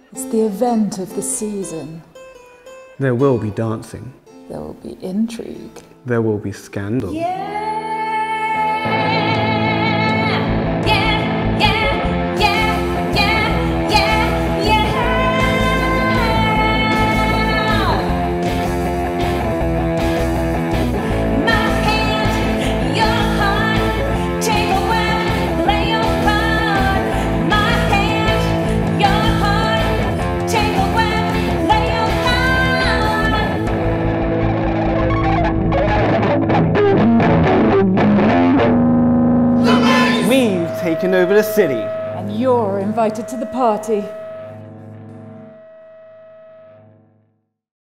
It's the event of the season. There will be dancing. There will be intrigue. There will be scandal. We've taken over the city. And you're invited to the party.